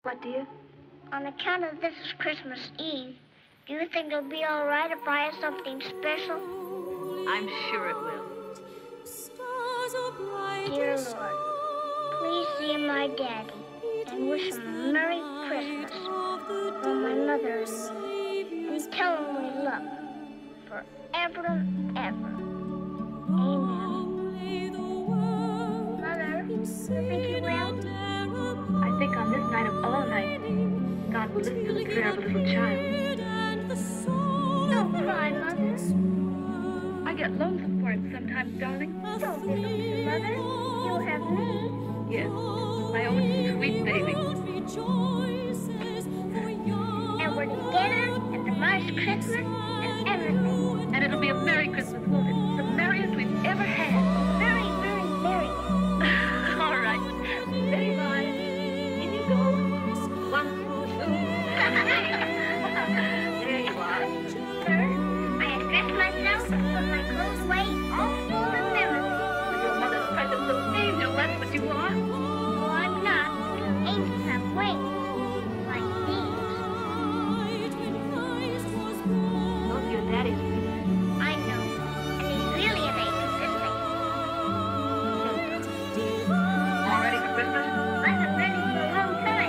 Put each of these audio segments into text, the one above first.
What, dear? On account of this is Christmas Eve, do you think it'll be all right if I have something special? I'm sure it will. Dear Lord, please see my daddy and wish him a Merry Christmas from my mother and me, and tell him we love him forever and ever. Amen. Mother, you think he will? I think on this night of all nights, God will listen to the prayer of a little child. Don't cry, Mother. I get lonesome for it sometimes, darling. Don't be lonesome, Mother. You have me. Yes, my own sweet baby. And we're together at the March Christmas and everything. And it'll be a Merry Christmas, won't it? The merriest we've ever had. Very, very, very. All right. Steady, boys. In you go. 1, 2. There you are. Sir, I have dressed myself and put my clothes away, all full of memories. Your mother's precious little angel, that's what you are. Well, I'm not. Angels have wings, like these. Those are your daddy's wings. I know. And he's really an angel, isn't he? All ready for Christmas? I've been ready for a long time.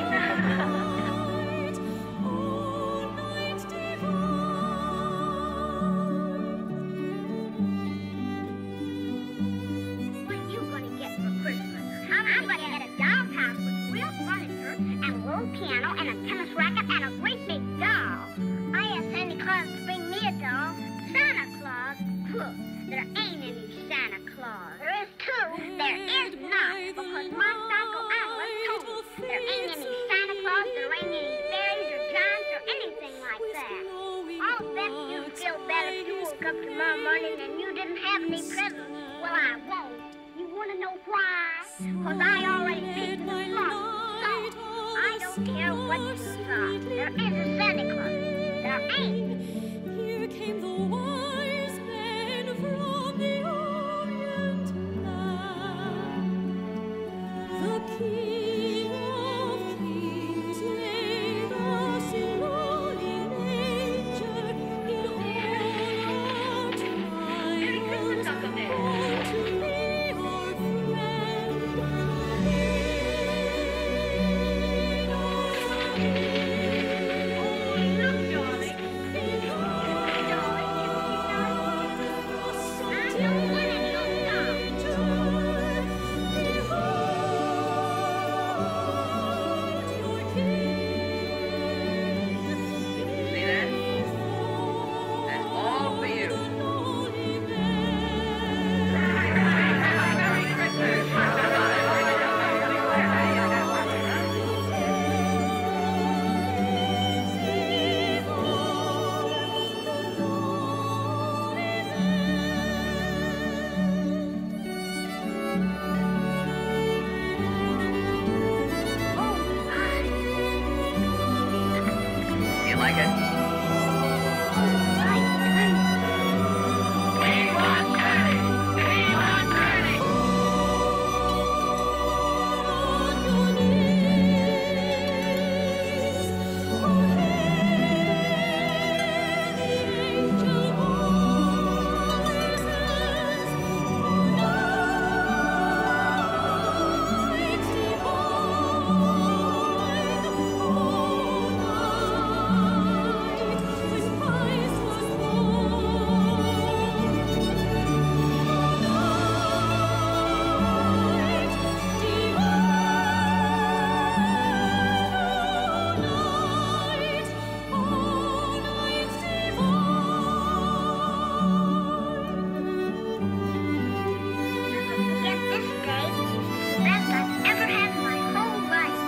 What are you going to get for Christmas? I'm going to get a doll's house with real furniture and a little piano and a tennis racket and a great big doll. I asked Santa Claus to bring me a doll. Santa Claus? Pooh, there ain't any Santa Claus. There is too. There is not, because my psychoanalyst told me there ain't any Santa Claus, there ain't any fairies or giants or anything like that. I'll bet you'd feel better if you woke up tomorrow morning and you didn't have any presents. Well, I won't. You want to know why? Because I already picked the plot. So, I don't care what you thought. There is a Santa Claus. There ain't. Here came the wise men from the Orient land. The King of Kings laid us in lowly nature in all our trials. Uncle Nick. To be our friend, Look, darling. See that? That's all for you. Do you like it? Forget this day. Best I've ever had in my whole life.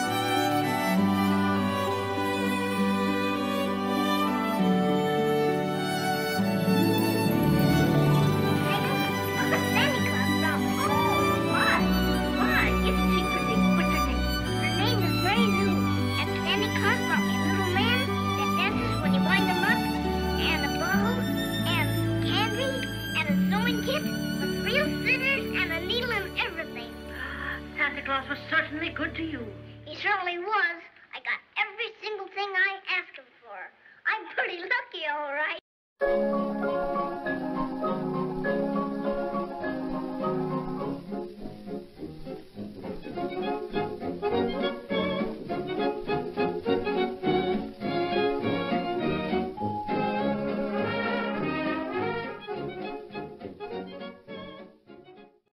Santa Claus brought me. Oh, why? Isn't she pretty? What's her name? Her name is Mary Lou. And Santa Claus brought me a little man that dances when you wind him up, and a bow, and candy, and a sewing kit with real scissors and a needle and everything. Santa Claus was certainly good to you. He certainly was.